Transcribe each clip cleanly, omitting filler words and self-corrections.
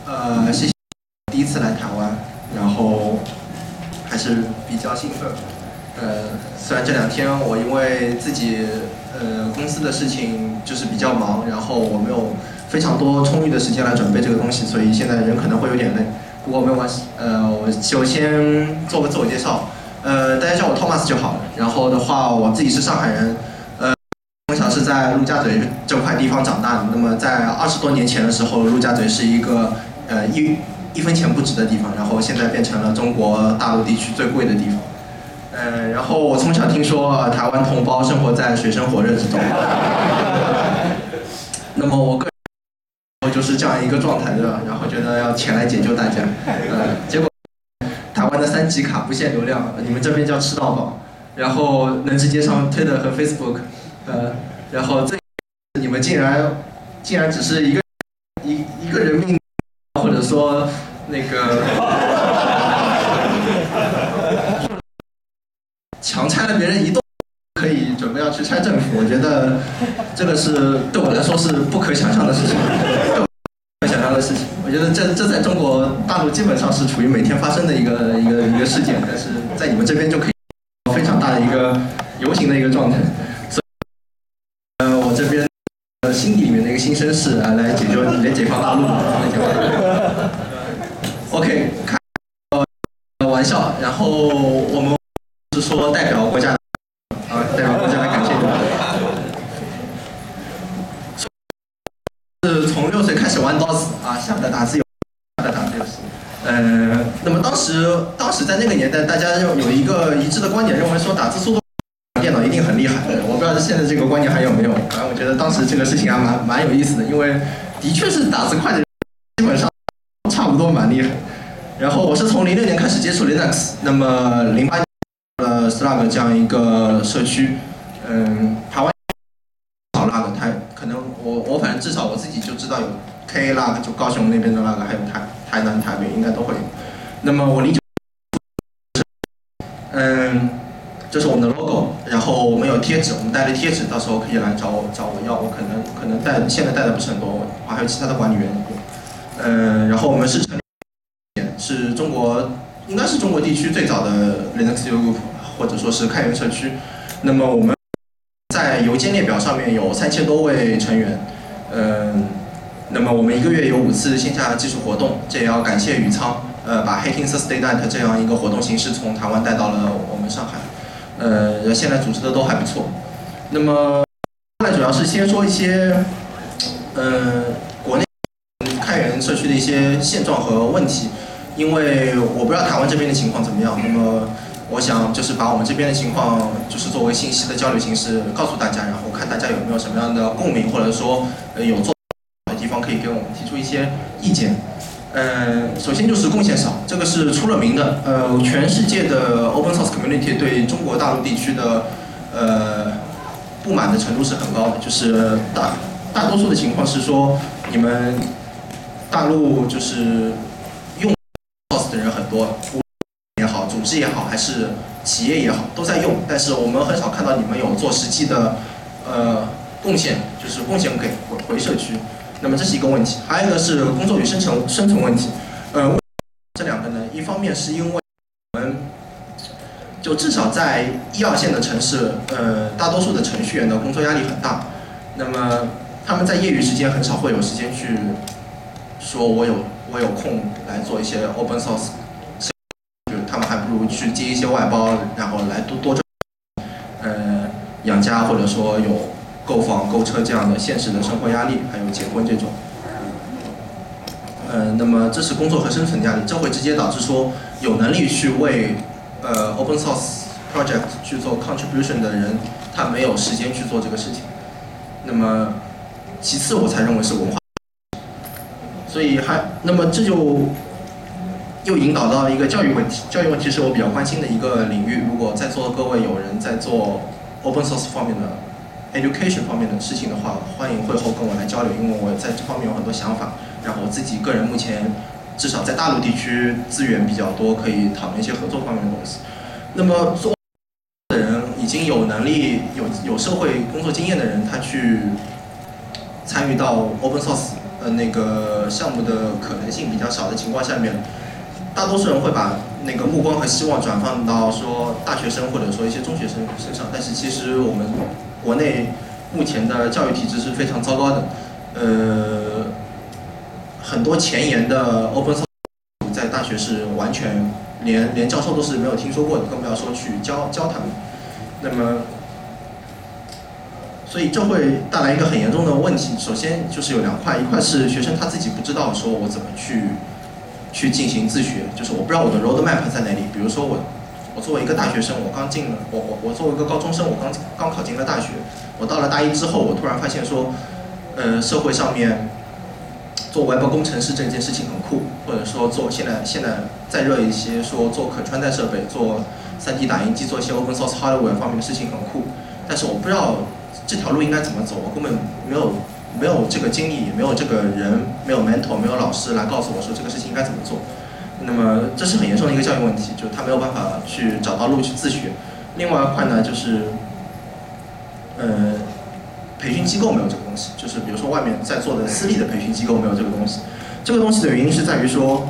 谢谢第一次来台湾，然后还是比较兴奋。虽然这2天我因为自己公司的事情就是比较忙，然后我没有非常多充裕的时间来准备这个东西，所以现在人可能会有点累。不过没有关系，我首先做个自我介绍，大家叫我 Thomas 就好了。然后的话，我自己是上海人，从小是在陆家嘴这块地方长大的。那么在20多年前的时候，陆家嘴是一个一分钱不值的地方，然后现在变成了中国大陆地区最贵的地方。然后我从小听说台湾同胞生活在水深火热之中，那么我个人就是这样一个状态，对吧？然后觉得要前来解救大家，结果台湾的3级卡不限流量，你们这边叫吃到饱，然后能直接上推特和 Facebook，然后你们竟然只是一个人命，或者说那个强拆了别人一栋，可以准备要去拆政府，我觉得这个是对我来说是不可想象的事情，我觉得这在中国大陆基本上是处于每天发生的一个事件，但是在你们这边就可以非常大的一个游行的一个状态。所以我这边心底里面的一个新绅士来解放大陆。OK， 开玩笑，然后我们是说代表国家代表国家来感谢你们。是从6岁开始玩 DOS 下的打字游戏。那么当时在那个年代，大家有一个一致的观点，认为说打字速度电脑一定很厉害。我不知道现在这个观点还有没有。反正我觉得当时这个事情还蛮有意思的，因为的确是打字快的人基本上差不多蛮厉害。然后我是从06年开始接触 Linux， 那么08年了 Slug 这样一个社区，台湾少 Lug， 可能我反正至少我自己就知道有 K Lug， 就高雄那边的 Lug， 还有台南、台北应该都会有。那么我这是我们的 logo， 然后我们有贴纸，我们带了贴纸，到时候可以来找我要，我可能现在带的不是很多，我还有其他的管理员。然后我们是应该是中国地区最早的 Linux user group， 或者说是开源社区。那么我们在邮件列表上面有3000多位成员，那么我们1个月有5次线下技术活动，这也要感谢宇仓，把 Hacking Thursday Night 这样一个活动形式从台湾带到了我们上海，现在组织的都还不错。那么后来主要是先说一些，国内开源社区的一些现状和问题，因为我不知道台湾这边的情况怎么样，那么我想就是把我们这边的情况，就是作为信息的交流形式告诉大家，然后看大家有没有什么样的共鸣，或者说有做的地方可以给我们提出一些意见。首先就是贡献少，这个是出了名的。全世界的 open source community 对中国大陆地区的不满的程度是很高的，就是大多数的情况是说，你们大陆就是用 source 的人很多，也好，组织也好，还是企业也好，都在用，但是我们很少看到你们有做实际的贡献，就是贡献给回社区。那么这是一个问题，还有一个是工作与生存问题。这2个呢，一方面是因为我们就至少在1、2线的城市，大多数的程序员的工作压力很大，那么他们在业余时间很少会有时间去说我有空来做一些 open source， 他们还不如去接一些外包，然后来多挣养家，或者说有购房、购车这样的现实的生活压力，还有结婚这种。那么这是工作和生存压力，这会直接导致说有能力去为open source project 去做 contribution 的人，他没有时间去做这个事情。那么其次我才认为是文化，所以那么这就又引导到一个教育问题。教育问题是我比较关心的一个领域。如果在座各位有人在做 open source 方面的 education 方面的事情的话，欢迎会后跟我来交流，因为我在这方面有很多想法。然后我自己个人目前至少在大陆地区资源比较多，可以讨论一些合作方面的东西。那么做的人已经有能力、有社会工作经验的人，他去参与到 open source 那个项目的可能性比较小的情况下面，大多数人会把那个目光和希望转放到说大学生或者说一些中学生身上，但是其实我们国内目前的教育体制是非常糟糕的，很多前沿的 open source 在大学是完全连教授都是没有听说过的，更不要说去教他们。那么，所以这会带来一个很严重的问题。首先就是有2块，一块是学生他自己不知道说我怎么去进行自学，就是我不知道我的 roadmap 在哪里。比如说我作为一个大学生，我刚进了，我作为一个高中生，我刚考进了大学，我到了大一之后，我突然发现说，社会上面做 web 工程师这件事情很酷，或者说做现在再热一些，说做可穿戴设备，做3D 打印机，做一些 open source hardware 方面的事情很酷，但是我不知道这条路应该怎么走，我根本没有这个经历，也没有这个人，没有 mentor， 没有老师来告诉我说这个事情应该怎么做。那么这是很严重的一个教育问题，就是他没有办法去找到路去自学。另外一块呢，就是培训机构没有这个东西，就是比如说外面在做的私立的培训机构没有这个东西。这个东西的原因是在于说，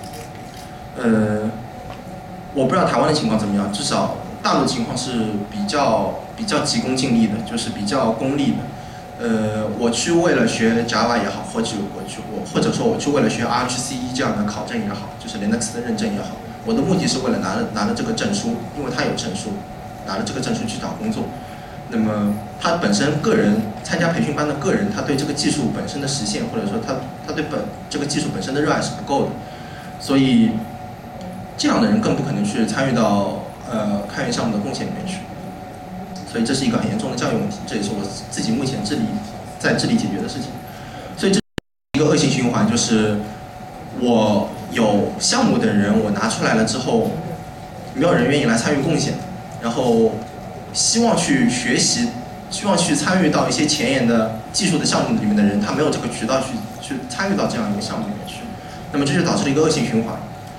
我不知道台湾的情况怎么样，至少大陆的情况是比较急功近利的，就是比较功利的。我去为了学 Java 也好，或者说我去为了学 RHCE 这样的考证也好，就是 Linux 的认证也好，我的目的是为了拿了这个证书，因为他有证书，拿了这个证书去找工作。那么他本身个人参加培训班的个人，他对这个技术本身的实现，或者说他对这个技术本身的热爱是不够的，所以这样的人更不可能去参与到开源项目的贡献里面去。所以这是一个很严重的教育问题，这也是我自己目前在致力解决的事情。所以这是一个恶性循环，就是我有项目的人，我拿出来了之后，没有人愿意来参与贡献，然后希望去学习，希望去参与到一些前沿的技术的项目里面的人，他没有这个渠道去参与到这样一个项目里面去，那么这就导致了一个恶性循环，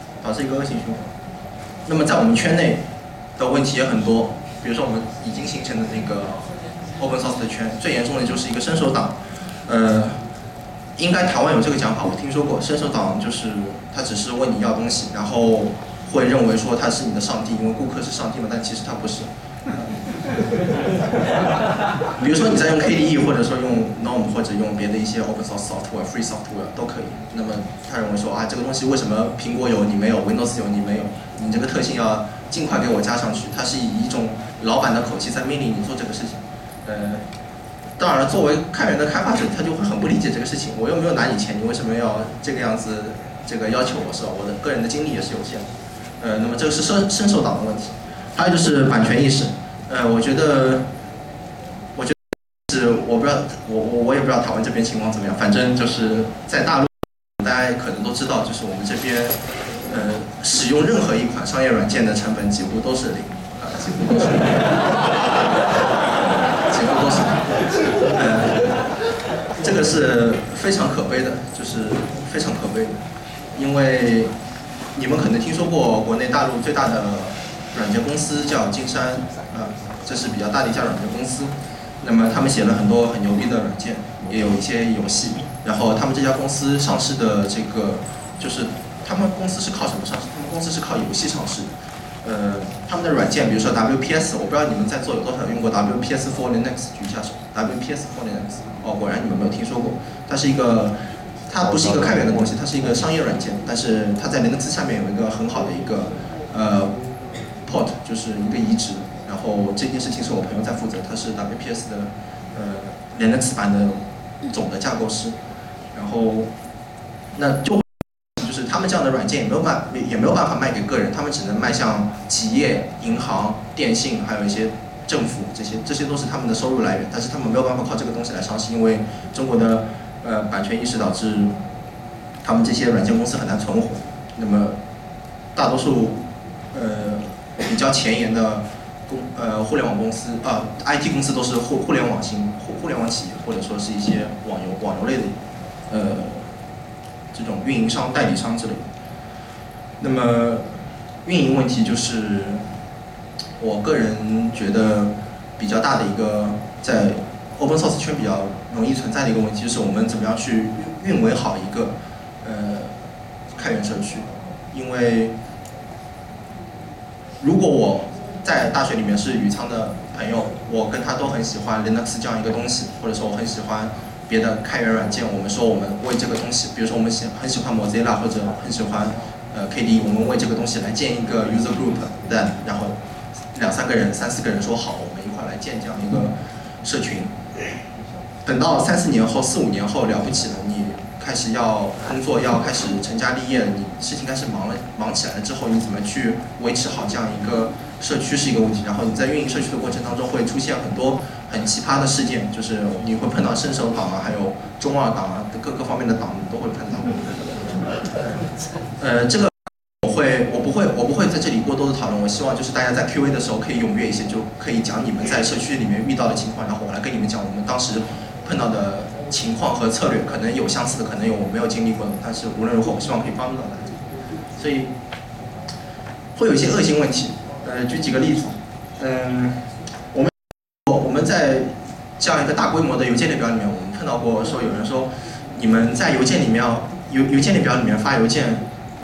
那么在我们圈内的问题也很多。比如说我们已经形成的那个 open source 的圈，最严重的就是一个伸手党。应该台湾有这个讲法，我听说过。伸手党就是他只是问你要东西，然后会认为说他是你的上帝，因为顾客是上帝嘛，但其实他不是。比如说你在用 KDE， 或者说用 GNOME， 或者用别的一些 open source software、free software 都可以。那么他认为说啊，这个东西为什么苹果有你没有 ，Windows 有你没有？你这个特性要尽快给我加上去。他是以一种老板的口气在命令你做这个事情。当然了，作为开源的开发者，他就会很不理解这个事情。我又没有拿你钱，你为什么要这个样子这个要求我？是吧？我的个人的精力也是有限的。那么这个是伸手党的问题。还有就是版权意识。我觉得是我不知道，我也不知道台湾这边情况怎么样。反正就是在大陆，大家可能都知道，就是我们这边使用任何一款商业软件的成本几乎都是零，几乎都是零。这个是非常可悲的，就是非常可悲的，因为你们可能听说过国内大陆最大的软件公司叫金山，这是比较大的一家软件公司。那么他们写了很多很牛逼的软件，也有一些游戏。然后他们这家公司上市的这个，就是他们公司是靠什么上市？他们公司是靠游戏上市的。他们的软件，比如说 WPS， 我不知道你们在座有多少用过 WPS for Linux， 举一下手。WPS for Linux， 果然你们没有听说过。它不是一个开源的东西，它是一个商业软件，但是它在 Linux 下面有一个很好的一个port， 就是一个移植。然后这件事情是我朋友在负责，他是 WPS 的Linux 版的总的架构师。然后那就是他们这样的软件也没有办法卖给个人，他们只能卖向企业、银行、电信，还有一些政府，这些都是他们的收入来源。但是他们没有办法靠这个东西来上市，因为中国的版权意识导致他们这些软件公司很难存活。那么大多数比较前沿的互联网公司IT 公司都是互联网企业，或者说是一些网游类的这种运营商、代理商之类的。那么运营问题就是我个人觉得比较大的一个在 open source 圈比较容易存在的一个问题，就是我们怎么样去运维好一个开源社区。因为如果我在大学里面是宇仓的朋友，我跟他都很喜欢 Linux 这样一个东西，或者说我很喜欢别的开源软件，我们说我们为这个东西，比如说我们很喜欢 Mozilla 或者很喜欢KDE， 我们为这个东西来建一个 user group， 然后2、3个人、3、4个人说好，我们一块来建这样一个社群。等到3、4年后、4、5年后了不起了，你开始要工作，要开始成家立业，你事情开始忙起来了之后，你怎么去维持好这样一个社区是一个问题。然后你在运营社区的过程当中会出现很多很奇葩的事件，就是你会碰到伸手党啊，还有中二党啊，各个方面的党你都会碰到。这个我不会在这里过多的讨论。我希望就是大家在 Q&A 的时候可以踊跃一些，就可以讲你们在社区里面遇到的情况，然后我来跟你们讲我们当时碰到的情况和策略，可能有相似的，可能有我没有经历过的，但是无论如何，我希望可以帮助到大家。所以会有一些恶性问题。举几个例子。我们在这样一个大规模的邮件列表里面，我们碰到过说有人说，你们在邮件列表里面发邮件，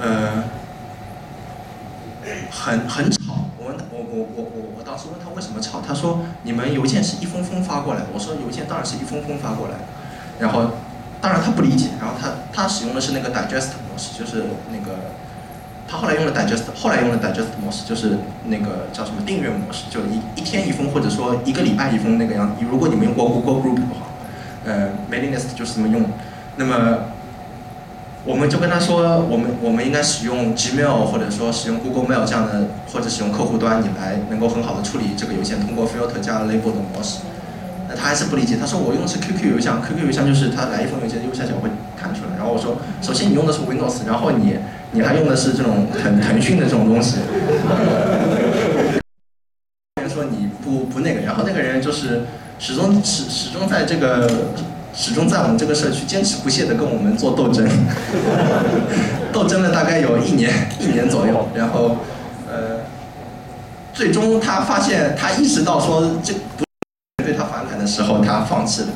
很吵。我当时问他为什么吵，他说你们邮件是一封封发过来的。我说邮件当然是一封封发过来的。然后当然他不理解，然后他使用的是那个 digest 模式，就是那个他后来用了 digest 模式，就是那个叫什么订阅模式，就一天一封，或者说1个礼拜一封那个样子。如果你们用过 Google Group 的话，mailing list 就是这么用的。那么我们就跟他说，我们应该使用 Gmail 或者说使用 Google Mail 这样的，或者使用客户端，你来能够很好的处理这个邮件，通过 filter 加 label 的模式。那他还是不理解，他说我用的是 QQ 邮箱 ，QQ 邮箱就是他来一封邮件右下角会弹出来。然后我说，首先你用的是 Windows， 然后你还用的是这种腾讯的这种东西。说你不那个，然后那个人就是始终在我们这个社区坚持不懈的跟我们做斗争，斗争了大概有一年左右，然后最终他发现他意识到说这不对他反感的时候，他放弃了。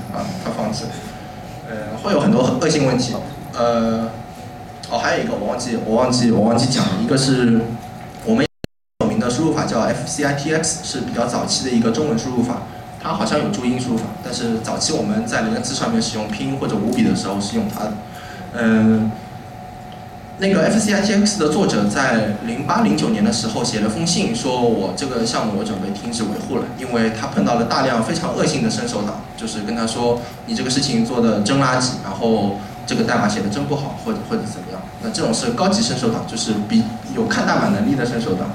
会有很多恶性问题。还有一个我忘记讲了，一个是我们有名的输入法叫 FCITX， 是比较早期的一个中文输入法。它好像有注音输入法，但是早期我们在Linux上面使用拼音或者五笔的时候是用它的。那个 FCITX 的作者在08、09年的时候写了封信，说我这个项目我准备停止维护了，因为他碰到了大量非常恶性的伸手党，就是跟他说你这个事情做的真垃圾，然后这个代码写的真不好，或者怎么样。那这种是高级伸手党，就是比有看代码能力的伸手党。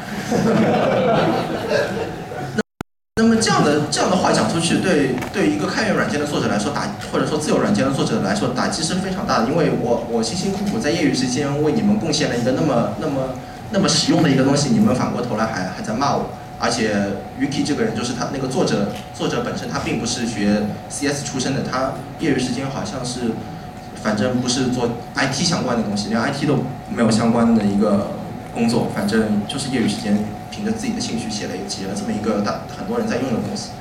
那么这样的话讲出去，对一个开源软件的作者来说或者说自由软件的作者来说打击是非常大的，因为我辛辛苦苦在业余时间为你们贡献了一个那么实用的一个东西，你们反过头来还在骂我。而且 Yuki 这个人就是他那个作者本身他并不是学 CS 出身的，他业余时间好像是反正不是做 IT 相关的东西，连 IT 都没有相关的一个工作，反正就是业余时间凭着自己的兴趣写了这么一个很多人在用的东西，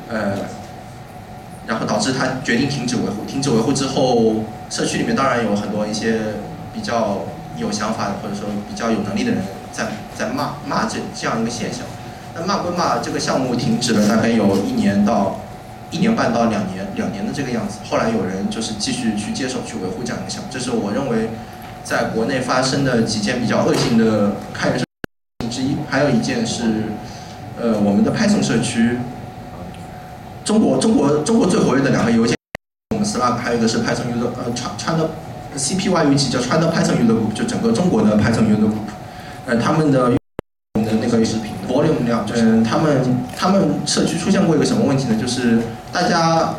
然后导致他决定停止维护。停止维护之后，社区里面当然有很多一些比较有想法的或者说比较有能力的人在骂这样一个现象。那骂归骂，这个项目停止了大概有1年半到2年的这个样子。后来有人就是继续去接手去维护这样一个项目，这是我认为在国内发生的几件比较恶性的开源社区之一。还有一件是，我们的 Python 社区，中国最活跃的2个邮件，我们 Slack， 还有一个是 Python User CPY 叫 China Python User Group， 就整个中国的 Python User Group， 他们的那个视频 volume 量，他们社区出现过一个什么问题呢？就是大家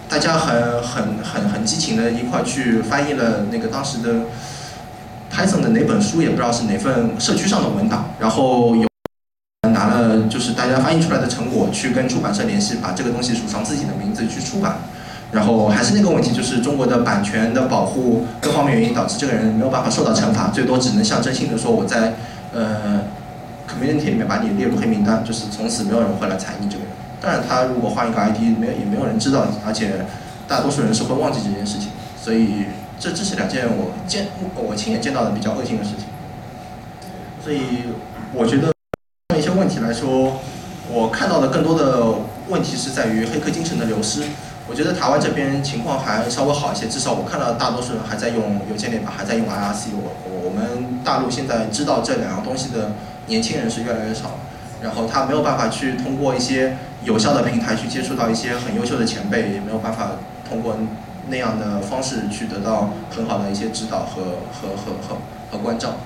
很激情的一块去翻译了那个当时的 Python 的哪本书，也不知道是哪份社区上的文档，然后拿了就是大家翻译出来的成果去跟出版社联系，把这个东西署上自己的名字去出版。然后还是那个问题，就是中国的版权的保护各方面原因导致这个人没有办法受到惩罚，最多只能象征性的说我在community 里面把你列入黑名单，就是从此没有人会来踩你这个人。 当然，他如果换一个 ID，也没有人知道，而且大多数人是会忘记这件事情。所以这是2件我亲眼见到的比较恶性的事情。所以我觉得一些问题来说，我看到的更多的问题是在于黑客精神的流失。我觉得台湾这边情况还稍微好一些，至少我看到大多数人还在用邮件列表，还在用 IRC。我们大陆现在知道这2样东西的年轻人是越来越少，然后他没有办法去通过一些有效的平台去接触到一些很优秀的前辈，也没有办法通过那样的方式去得到很好的一些指导和关照。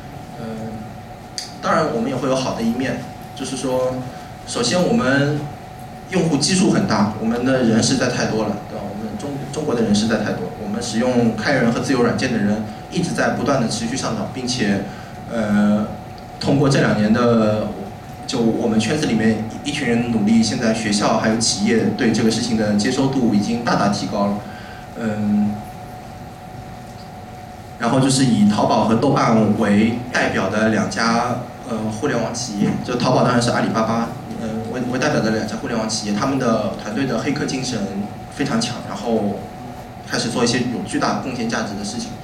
当然我们也会有好的一面，就是说，首先我们用户基数很大，我们的人实在太多了，对吧？我们中国的人实在太多，我们使用开源和自由软件的人一直在不断的持续上涨，并且，通过这2年的，就我们圈子里面一群人努力，现在学校还有企业对这个事情的接收度已经大大提高了，然后就是以淘宝和豆瓣为代表的2家互联网企业，就淘宝当然是阿里巴巴，为代表的2家互联网企业，他们的团队的黑客精神非常强，然后开始做一些有巨大贡献价值的事情。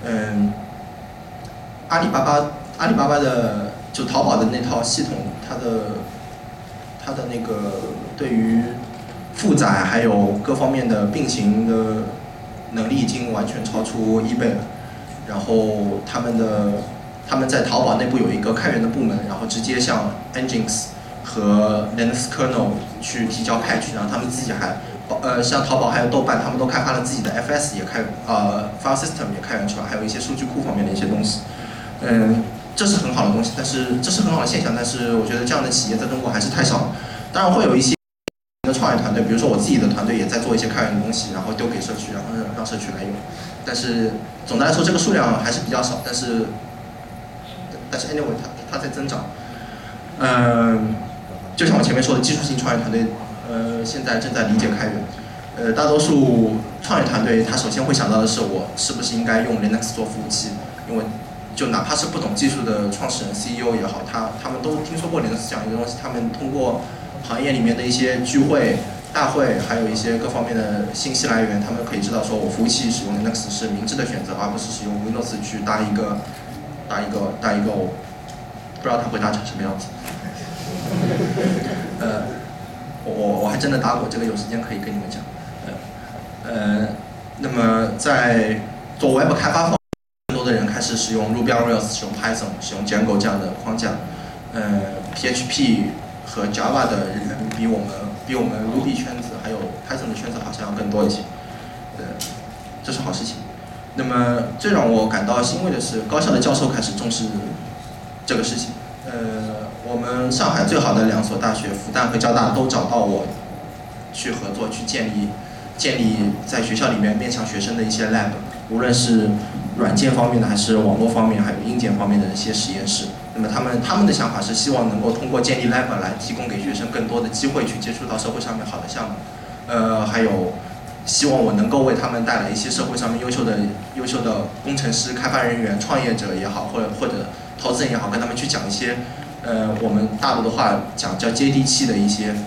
阿里巴巴的就淘宝的那套系统，它的那个对于负载还有各方面的并行的能力已经完全超出eBay了。然后他们在淘宝内部有一个开源的部门，然后直接向 Nginx 和 Linux kernel 去提交 patch， 然后他们自己还像淘宝还有豆瓣，他们都开发了自己的 FS 也file system 也开源出来，还有一些数据库方面的一些东西。这是很好的东西，但是这是很好的现象，但是我觉得这样的企业在中国还是太少了。当然会有一些的创业团队，比如说我自己的团队也在做一些开源的东西，然后丢给社区，然后让社区来用。但是总的来说，这个数量还是比较少，但是 anyway 它在增长。就像我前面说的，技术性创业团队现在正在理解开源。大多数创业团队他首先会想到的是，我是不是应该用 Linux 做服务器？因为就哪怕是不懂技术的创始人 CEO 也好，他们都听说过 Linux 这样一个东西，他们通过行业里面的一些聚会、大会，还有一些各方面的信息来源，他们可以知道说我服务器使用 Linux 是明智的选择，而不是使用 Windows 去搭一个我不知道它会搭成什么样子。我还真的搭过，这个有时间可以跟你们讲。那么在做 Web 开发方面，更多的人开始使用 Ruby on Rails、使用 Python、使用 Django 这样的框架。PHP 和 Java 的人比我们 Ruby 圈子还有 Python 的圈子好像要更多一些。这是好事情。那么最让我感到欣慰的是，高校的教授开始重视这个事情。我们上海最好的2所大学，复旦和交大都找到我去合作，去建立在学校里面面向学生的一些 lab， 无论是软件方面的，还是网络方面，还有硬件方面的一些实验室。那么他们的想法是希望能够通过建立 lab 来提供给学生更多的机会去接触到社会上面好的项目。还有希望我能够为他们带来一些社会上面优秀的工程师、开发人员、创业者也好，或者投资人也好，跟他们去讲一些我们大陆的话讲叫接地气的一些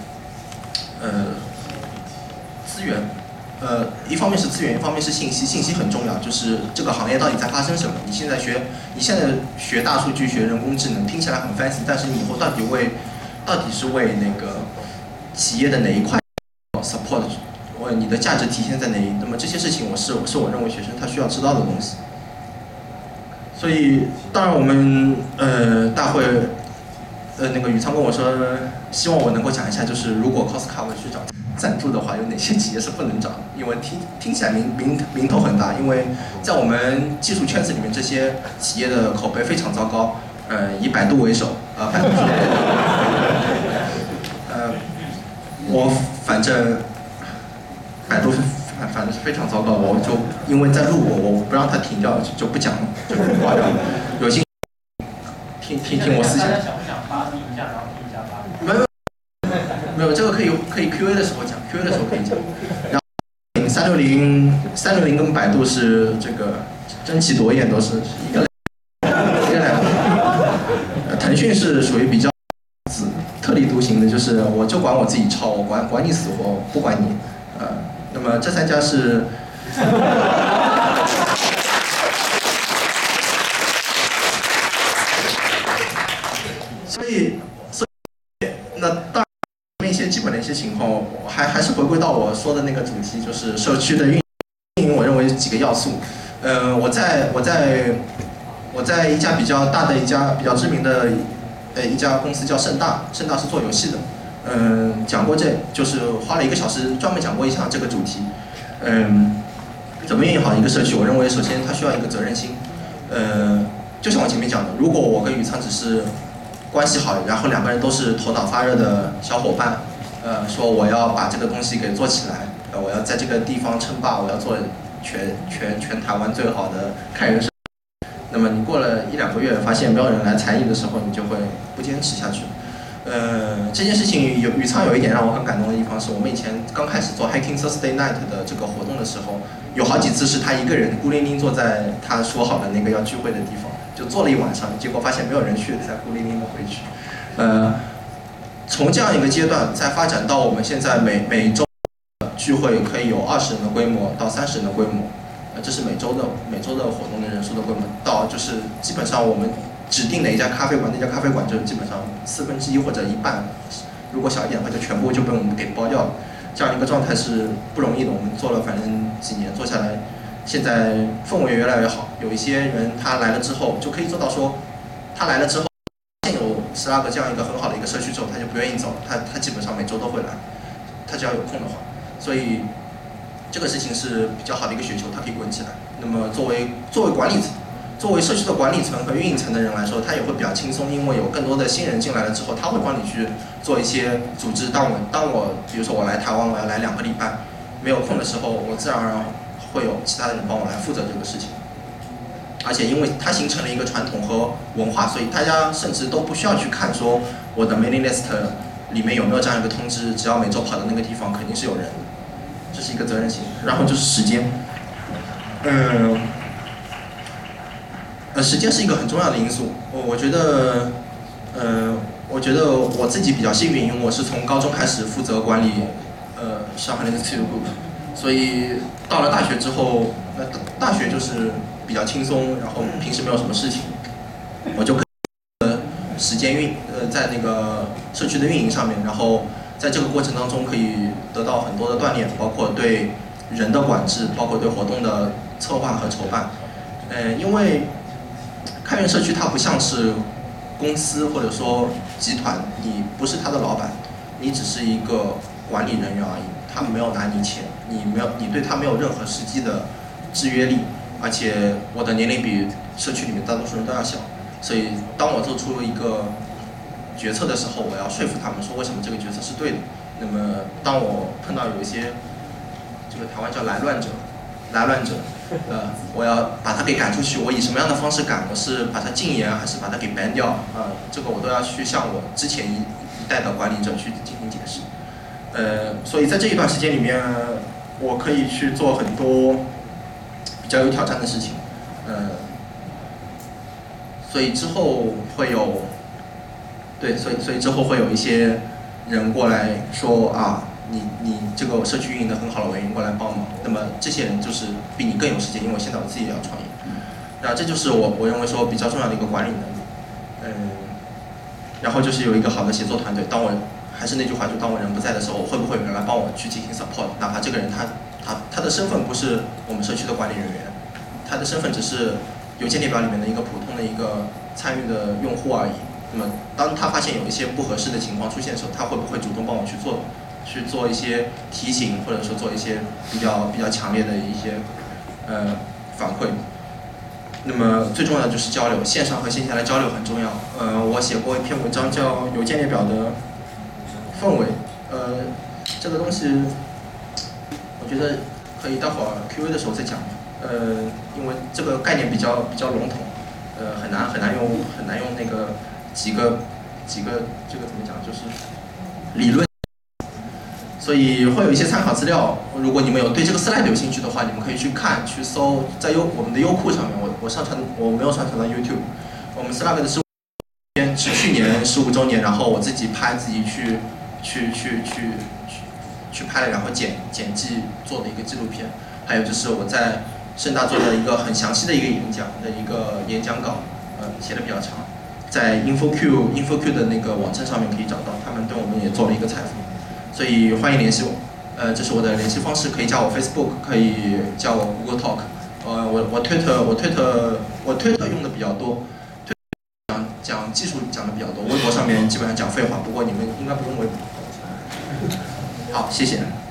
资源。一方面是资源，一方面是信息。信息很重要，就是这个行业到底在发生什么。你现在学大数据、学人工智能，听起来很 fancy， 但是你以后到底是为那个企业的哪一块 support， 你的价值体现在哪里？那么这些事情是我认为学生他需要知道的东西。所以当然我们大会那个宇仓跟我说，希望我能够讲一下，就是如果 Costco 去找赞助的话，有哪些企业是不能找的？因为听起来名头很大，因为在我们技术圈子里面，这些企业的口碑非常糟糕。以百度为首，百度说，我反正百度反正是非常糟糕，我就因为在录我不让它停掉，就不讲了，就挂掉了。有兴趣听我思想。没有，这个可以 Q&A 的时候讲 ，Q&A 的时候可以讲。然后360跟百度是这个争奇夺艳，都是一个两个。腾讯是属于比较特立独无形的，就是我就管我自己抄，我管你死活，不管你。那么这3家是。所以那当然一些基本的一些情况，还是回归到我说的那个主题，就是社区的运营，我认为几个要素。我在一家比较大的比较知名的一家公司叫盛大是做游戏的。讲过就是花了1个小时专门讲过一下这个主题。怎么运营好一个社区？我认为首先它需要一个责任心。就像我前面讲的，如果我跟宇仓只是关系好，然后2个人都是头脑发热的小伙伴，说我要把这个东西给做起来，我要在这个地方称霸，我要做全台湾最好的开源社区。那么你过了1、2个月，发现没有人来睬你的时候，你就会不坚持下去。这件事情宇仓有一点让我很感动的地方是，我们以前刚开始做 Hacking Thursday Night 的这个活动的时候，有好几次是他一个人孤零零坐在他说好的那个要聚会的地方，就坐了1晚上，结果发现没有人去，才孤零零的回去。从这样一个阶段，再发展到我们现在每周聚会可以有20人的规模到30人的规模，这是每周的活动的人数的规模，到就是基本上我们指定的一家咖啡馆，那家咖啡馆就基本上1/4或者1半，如果小一点的话就全部就被我们给包掉了。这样一个状态是不容易的，我们做了反正几年做下来，现在氛围越来越好。有一些人他来了之后就可以做到说，他来了之后，现有12个这样一个很好的一个社区之后，他就不愿意走，他基本上每周都会来，他只要有空的话，所以这个事情是比较好的一个雪球，它可以滚起来。那么作为管理层。作为社区的管理层和运营层的人来说，他也会比较轻松，因为有更多的新人进来了之后，他会帮你去做一些组织。当我比如说我来台湾，我要来2个礼拜，没有空的时候，我自然而然会有其他的人帮我来负责这个事情。而且因为它形成了一个传统和文化，所以大家甚至都不需要去看说我的 mailing list 里面有没有这样一个通知，只要每周跑到那个地方肯定是有人的，这是一个责任心。然后就是时间，时间是一个很重要的因素。我觉得我自己比较幸运，因为我是从高中开始负责管理上海 Linux Group， 所以到了大学之后，大学就是比较轻松，然后平时没有什么事情，我就可以时间在那个社区的运营上面，然后在这个过程当中可以得到很多的锻炼，包括对人的管制，包括对活动的策划和筹办。因为开源社区它不像是公司或者说集团，你不是他的老板，你只是一个管理人员而已，他没有拿你钱，你对他没有任何实际的制约力，而且我的年龄比社区里面大多数人都要小，所以当我做出一个决策的时候，我要说服他们说为什么这个决策是对的。那么当我碰到有一些这个台湾叫来乱者，我要把他给赶出去，我以什么样的方式赶？我是把他禁言，还是把他给 ban 掉？这个我都要去向我之前一代的管理者去进行解释。所以在这一段时间里面，我可以去做很多比较有挑战的事情。所以之后会有，所以之后会有一些人过来说啊。你这个社区运营的很好了，我愿意过来帮忙。那么这些人就是比你更有时间，因为现在我自己也要创业。那这就是我认为说比较重要的一个管理能力。然后就是有一个好的协作团队。还是那句话，就当我人不在的时候，会不会有人来帮我去进行 support？ 哪怕这个人他的身份不是我们社区的管理人员，他的身份只是邮件列表里面的一个普通的一个参与的用户而已。那么当他发现有一些不合适的情况出现的时候，他会不会主动帮我去做一些提醒，或者说做一些比较强烈的一些反馈。那么最重要的就是交流，线上和线下的交流很重要。我写过一篇文章叫《邮件列表的氛围》，这个东西我觉得可以待会儿 Q&A 的时候再讲。因为这个概念比较笼统，很难用那个几个这个怎么讲，就是理论。所以会有一些参考资料，如果你们有对这个 slide 有兴趣的话，你们可以去看、去搜，在我们的优酷上面，我没有上传到 YouTube， 我们 Slack 的年是去年15周年，然后我自己拍自己去拍了，然后剪辑做的一个纪录片。还有就是我在盛大做的一个很详细的一个演讲稿，写的比较长，在 InfoQ 的那个网站上面可以找到，他们对我们也做了一个采访，所以欢迎联系我。这是我的联系方式，可以加我 Facebook， 可以叫我 Google Talk。我推特用的比较多，讲技术讲的比较多，微博上面基本上讲废话，不过你们应该不用微博。好，谢谢。